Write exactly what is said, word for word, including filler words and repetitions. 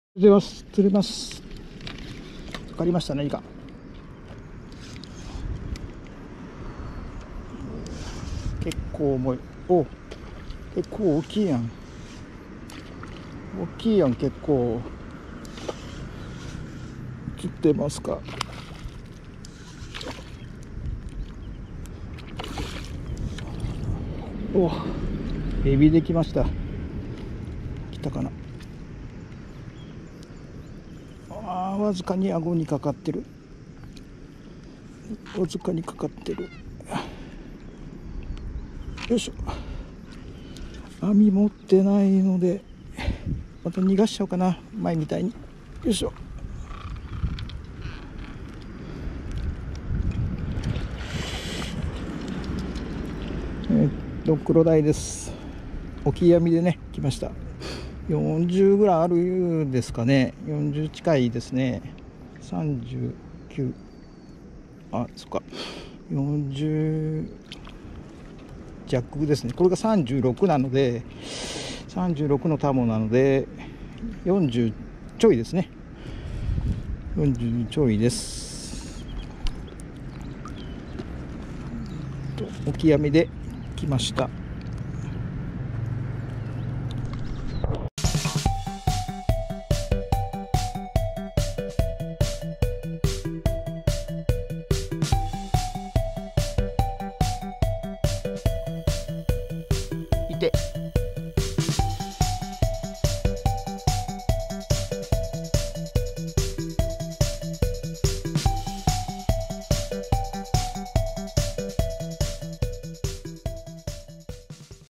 では釣れます。わかりました。何か結構重い。お、結構大きいやん。大きいやん。結構釣ってますか。お、エビできました。来たかな。あー、わずかに顎にかかってる。わずかにかかってる。よいしょ。網持ってないのでまた逃がしちゃおうかな、前みたいに。よいしょ。えー、っと黒鯛です。オキアミでね来ました。よんじゅうぐらいあるですかね。よんじゅう近いですね。さんじゅうきゅう、あ、そっか、よんじゅう弱ですね。これがさんじゅうろくなので、さんじゅうろくのタモなのでよんじゅうちょいですね。よんじゅうちょいです。オキアミで来ました。いて。